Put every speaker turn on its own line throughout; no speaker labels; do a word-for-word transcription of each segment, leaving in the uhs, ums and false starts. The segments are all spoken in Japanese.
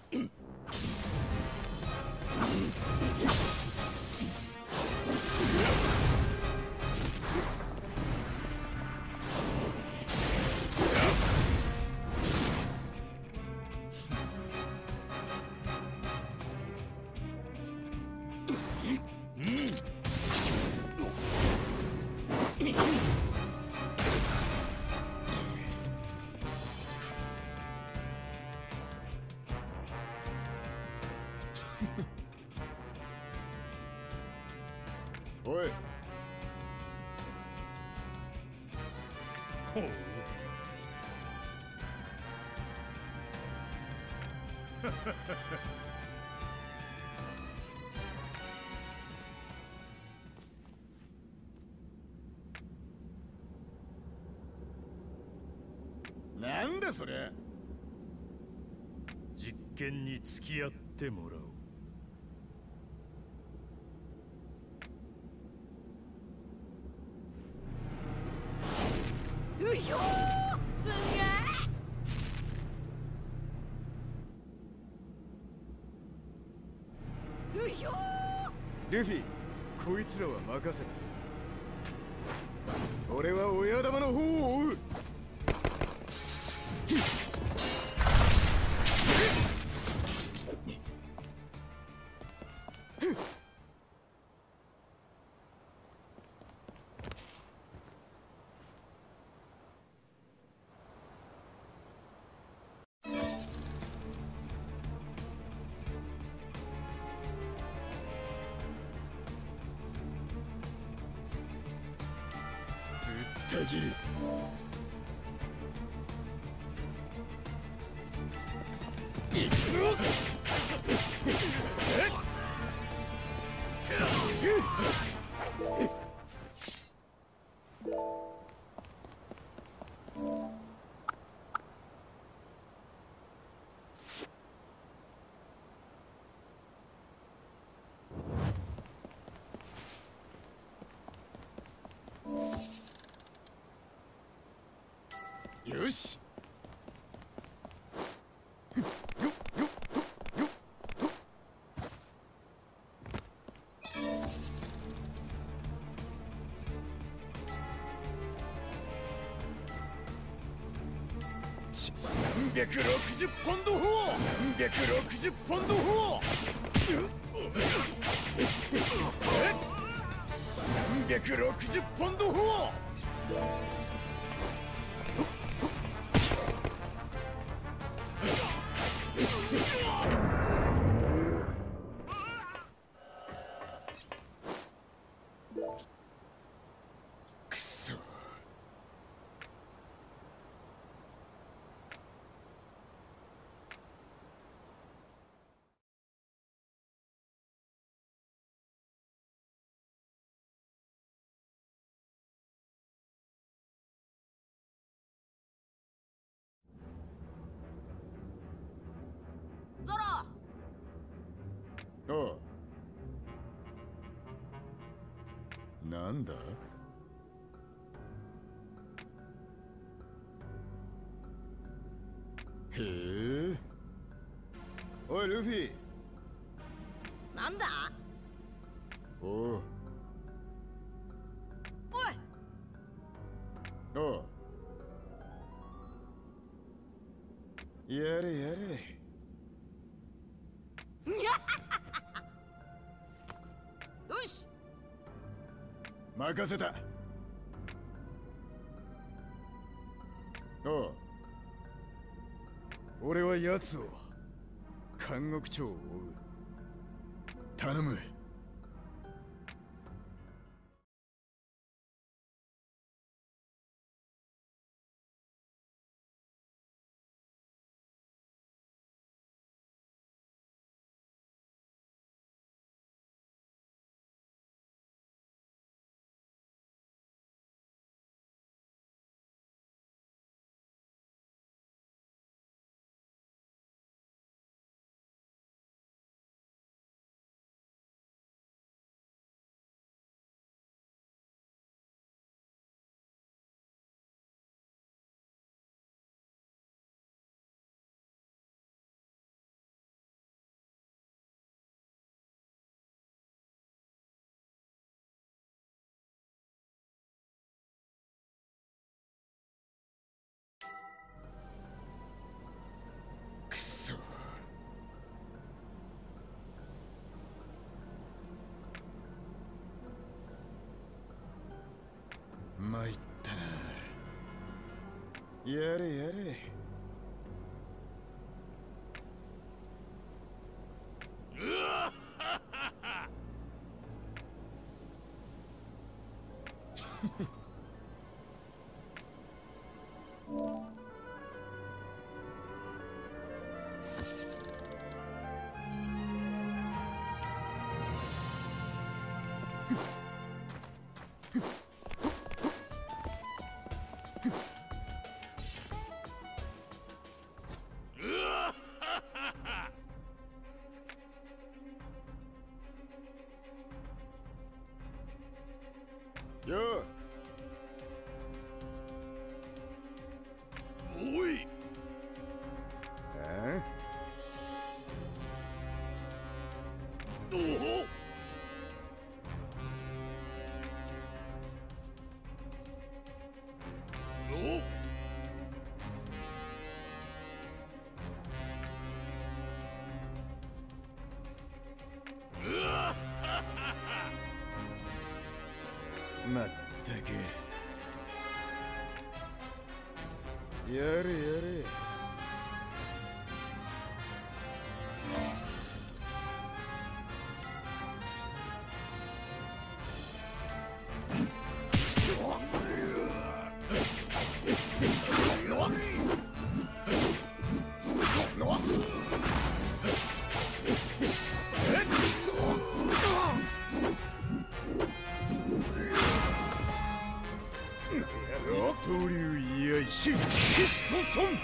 おい。ほう。なんだそれ。
実験に付き合ってもらおう。
うひょー、すんげー。うひょー。
ルフィ、こいつらは任せた。俺は親玉の方を追う。ぶった切る。行くぞ。よし。さんびゃくろくじゅうポンド砲、さんびゃくろくじゅうポンド砲、さんびゃくろくじゅうポンド砲。くそ。
ゾロ。
おう。なんだ。へえ。おいルフィ。
なんだ。
おう。
おい。
おう。やれやれ。
よし。
任せた。おう。俺は奴を監獄長を追う。頼む。 やれやれ。よう。おい。え？おお。お。まったく。やれやれ。東流居合し、そそん。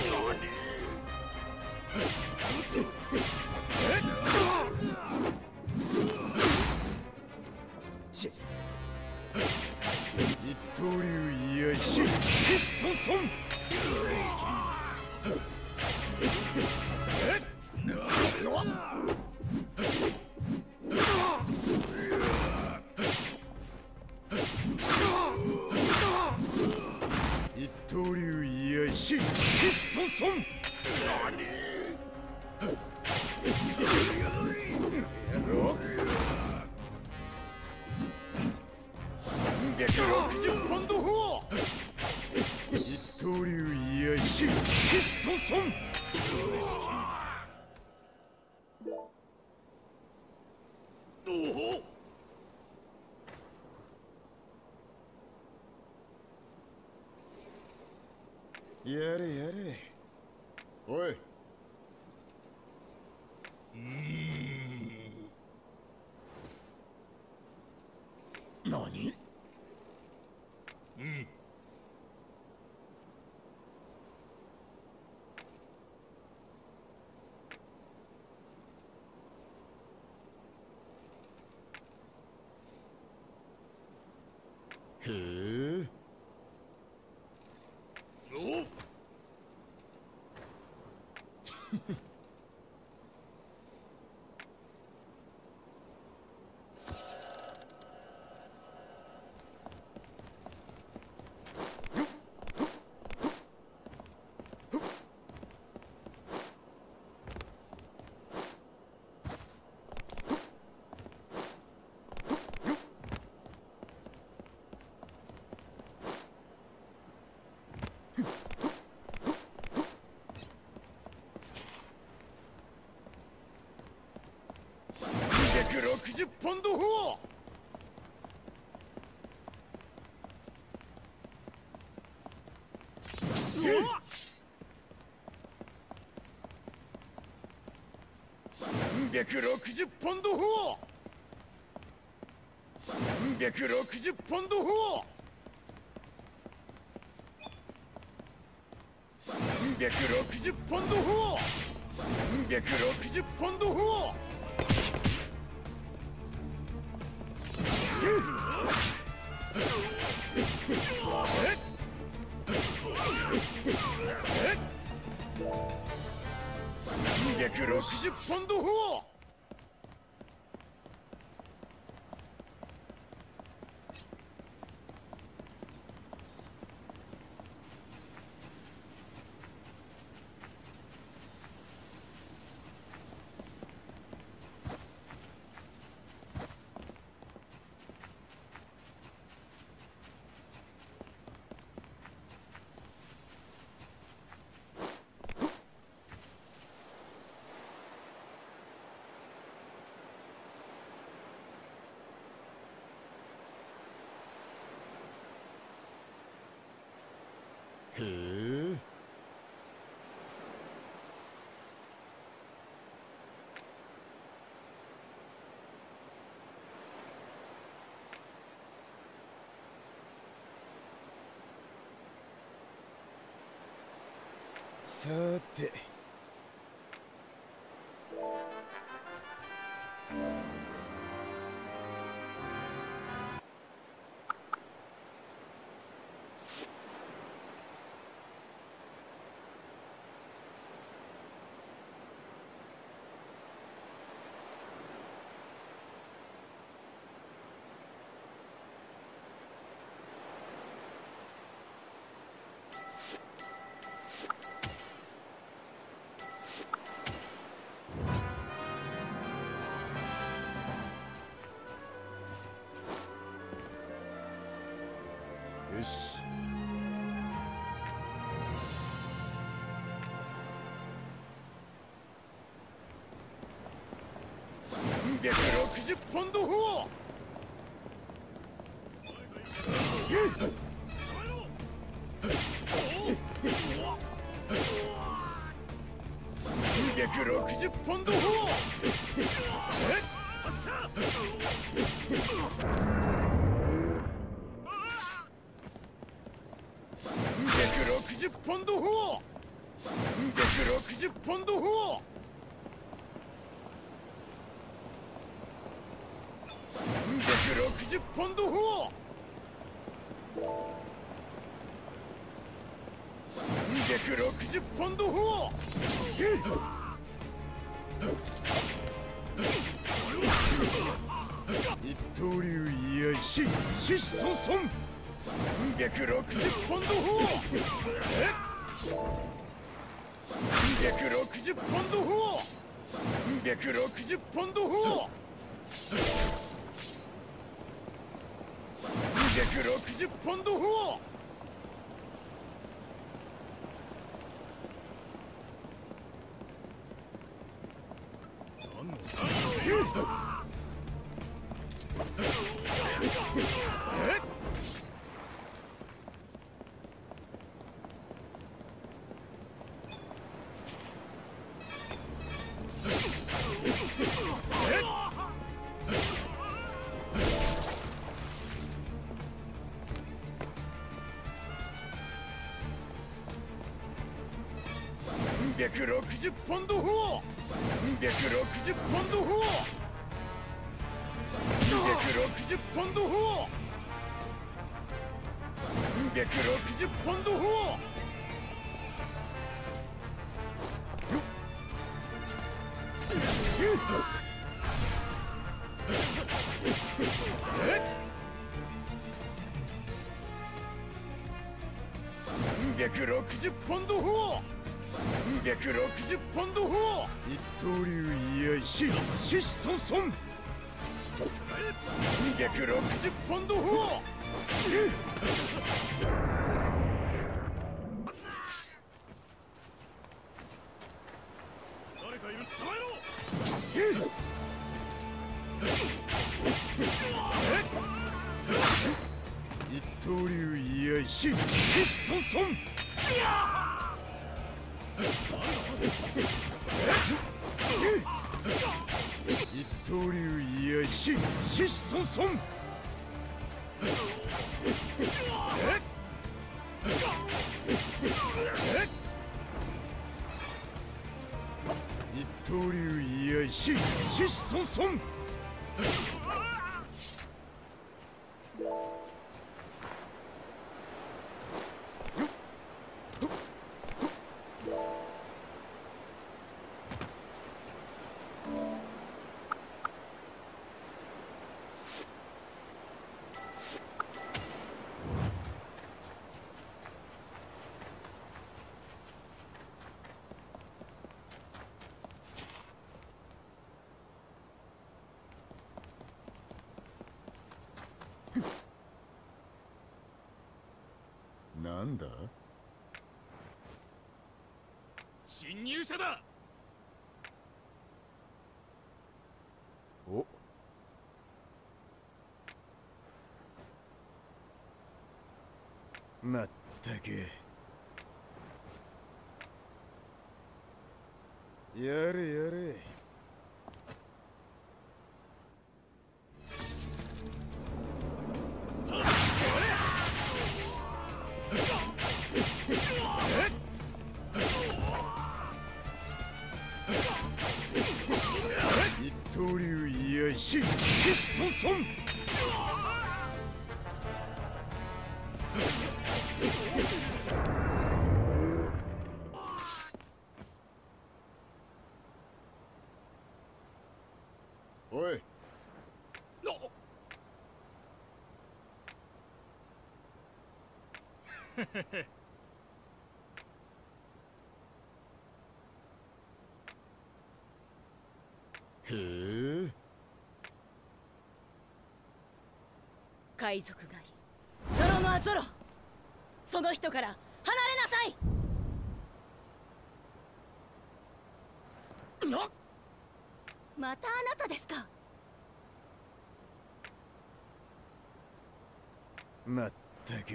一刀流居合し、そそん。一刀流居合し、そそん。三百六十ポンド砲。一刀流居合し、そそん。おお。やれやれ。おい。うーん。何？うん。へえ。おっ。ろくじゅうポンド砲。三百六十ポンド砲。三百六十ポンド砲。三百六十ポンド砲。三百六十ポンド砲。三百六十ポンド砲。 さてよし。さんびゃくろくじゅうポンド砲。さんびゃくろくじゅうポンド砲。さんびゃくろくじゅうポンド砲。さんびゃくろくじゅうポンド砲。さんびゃくろくじゅうポンド砲。さんびゃくろくじゅうポンド砲。一刀流居合ししそんそん。さんびゃくろくじゅうポンド砲。さんびゃくろくじゅうポンド砲。さんびゃくろくじゅうポンド砲。さんびゃくろくじゅうポンド砲。さんびゃくろくじゅうポンド砲。さんびゃくろくじゅうポンド砲。さんびゃくろくじゅうポンド砲。さんびゃくろくじゅうポンド砲。さんびゃくろくじゅうポンド砲。さんびゃくろくじゅうポンド砲。一刀流居合ししそんそん。さんびゃくろくじゅうポンド砲。
誰かいる。捕まえろ。
一刀流居合ししそんそん。一刀流居合ししそんそん。一刀流居合ししそんそん。なんだ？
侵入者だ。
お。まったく。やれやれ。 刀流居合し疾走損。おい。へえ。
海賊狩り。ゾロノアゾロ。その人から離れなさい。またあなたですか。
まったく。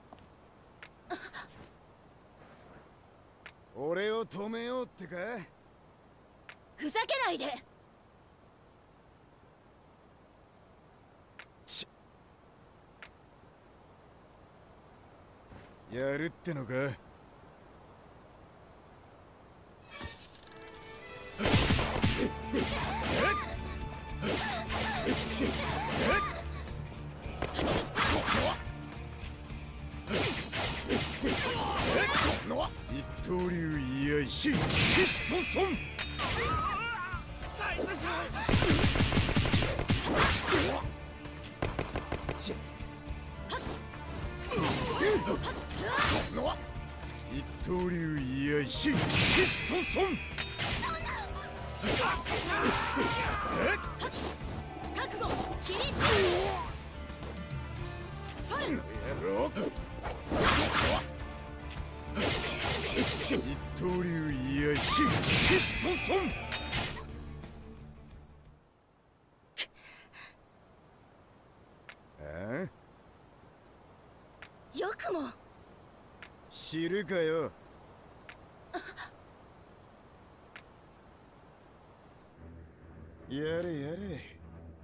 俺を止めようってか。
ふざけないで。
ちやるってのか。一刀流居合し疾走損。一刀流居合し疾走損。
覚悟キリシそれ。
一刀流居合し疾走損。ああ、
よくも。
知るかよ。やれやれ。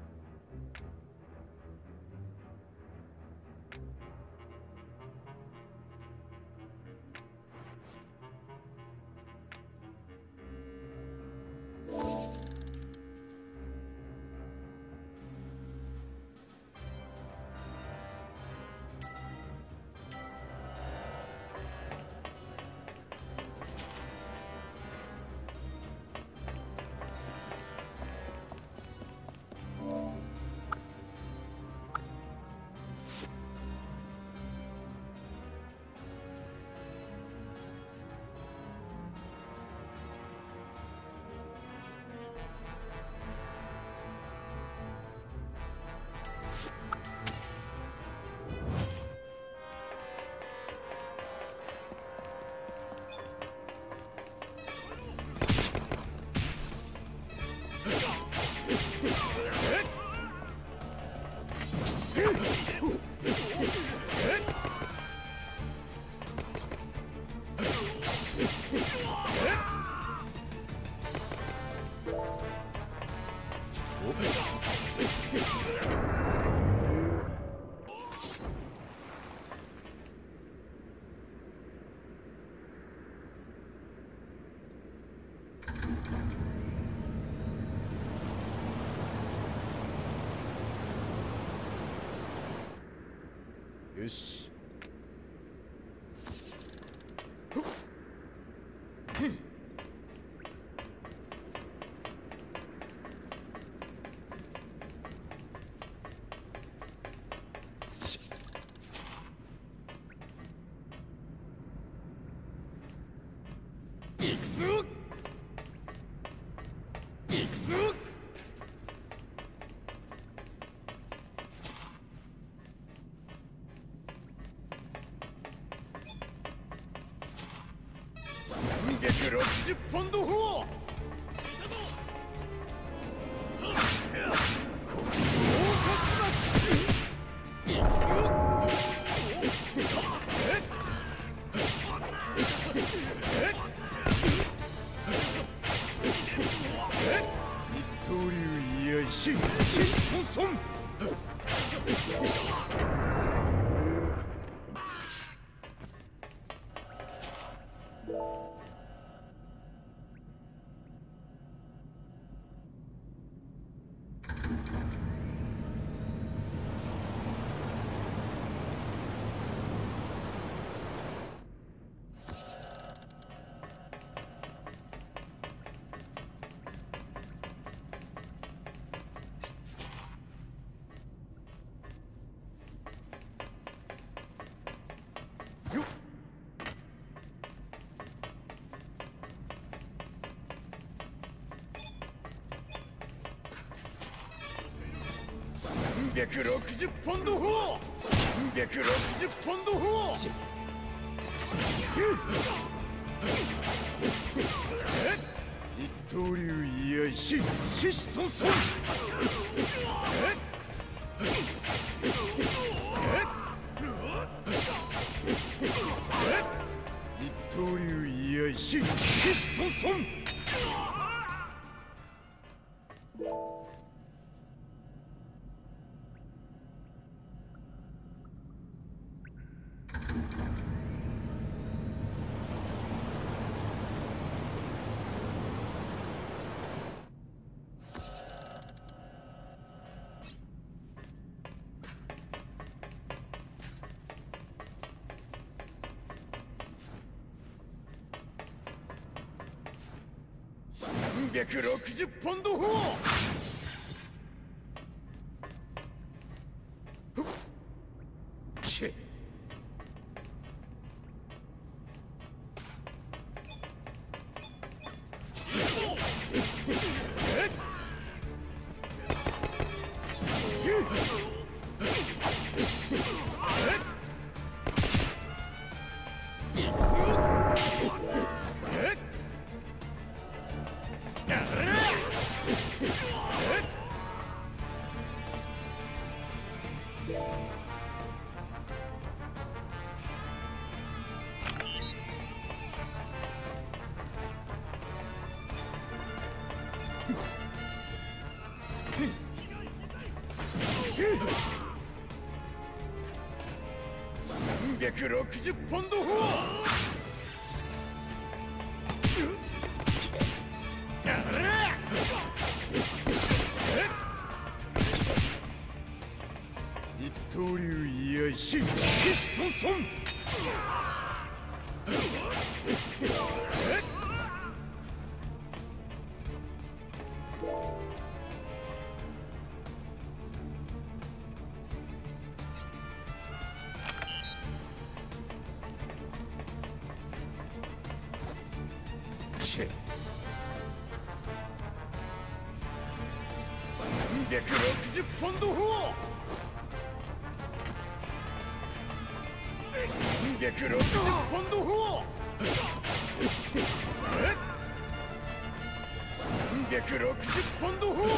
よし。行くぞ。行くぞ。さんびゃくろくじゅうポンド砲。 びゃくろくじゅうポンド砲、さんびゃくろくじゅうポンド砲。一刀流居合し、獅子孫孫。一刀流居合し、獅子孫孫。さんびゃくろくじゅうポンド砲。チェさんびゃくろくじゅうポンド砲。一刀流居合し、獅子孫孫。さんびゃくろくじゅうポンド砲。さんびゃくろくじゅうポンド砲。さんびゃくろくじゅうポンド砲。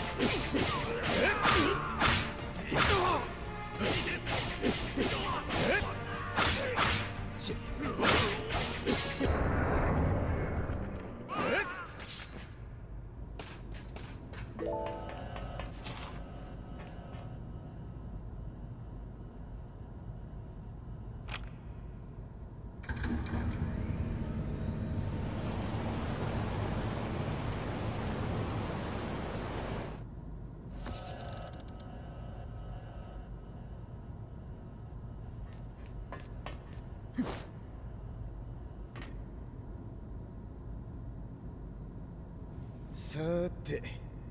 さて、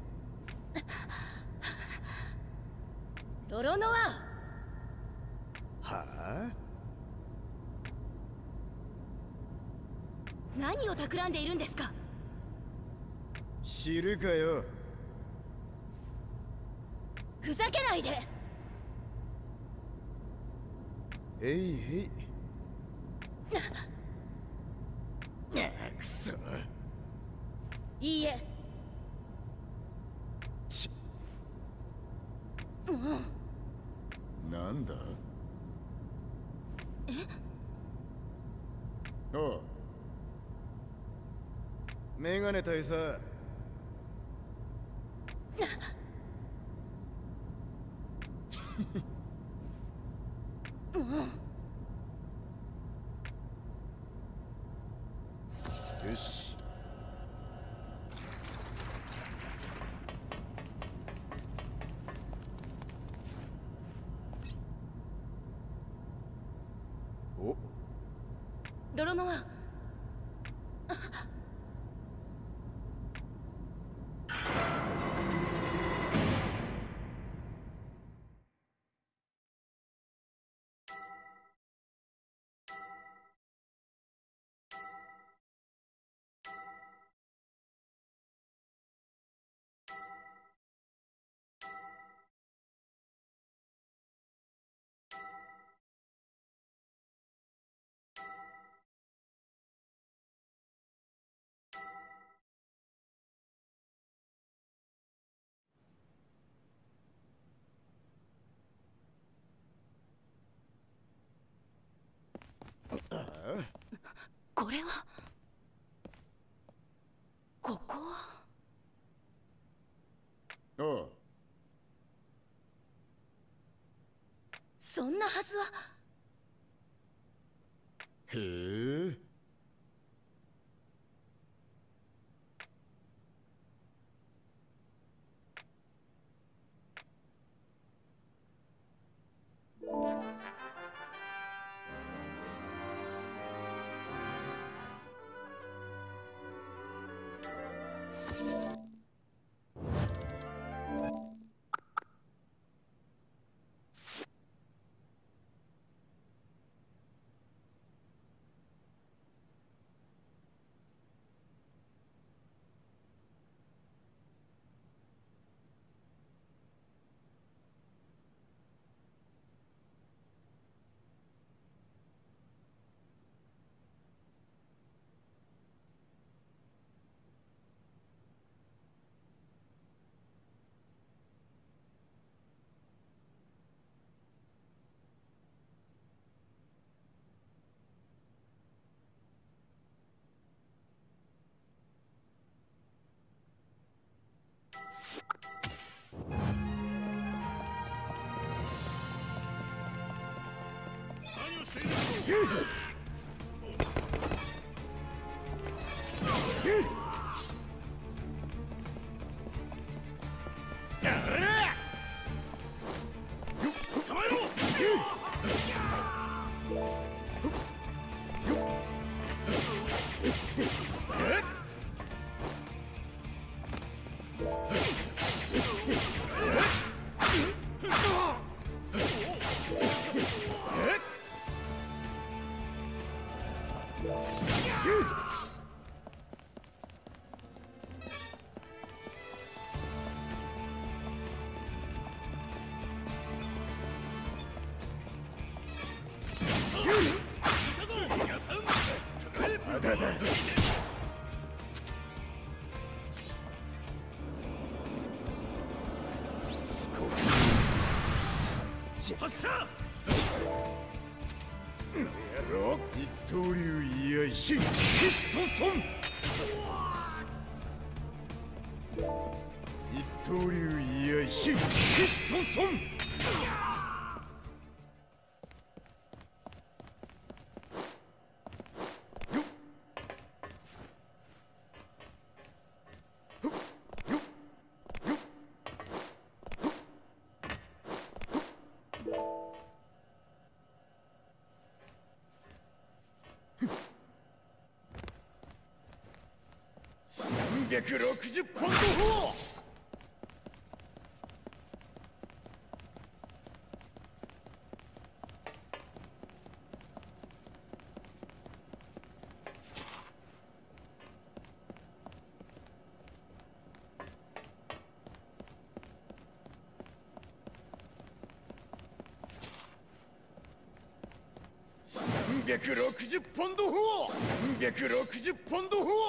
ロロノア。
はあ？
何を企んでいるんですか？
知るかよ。
ふざけないで。
えいえい。くそ。
いいえ。
ち
もう。
なんだ？
え？
おう。メガネ大佐。
も
う。よし。お。
ロロノア。 これはここは。
ああ、
そんなはずは。
へえ。
発射。
やろう。一刀流居合し、そん。一刀流居合し、そん。さんびゃくろくじゅっポンド砲。さんびゃくろくじゅっポンド砲。さんびゃくろくじゅっポンド砲。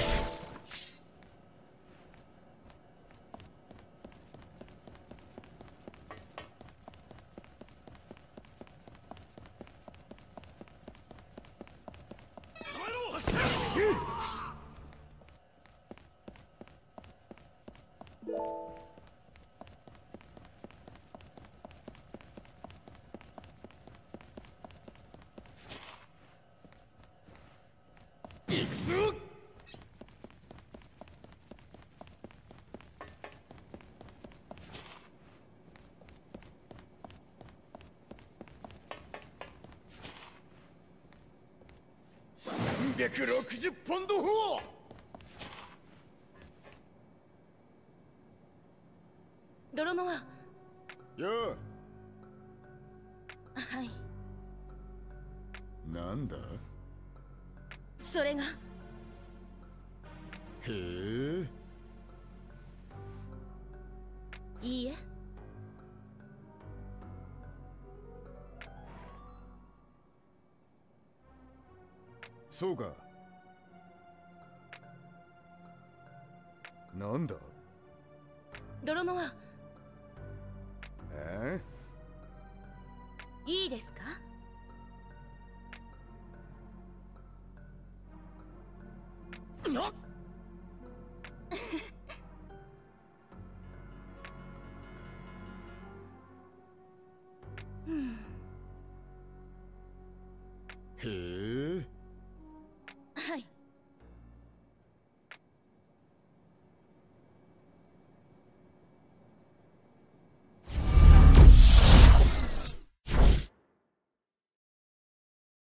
さんびゃくろくじゅっポンド砲。
ロロノア。
やあ。
はい。
なんだ。
それが。
へえ。
いいえ。
そうか。なんだ。
ロロノア。
え
いいですか。
な
へえ、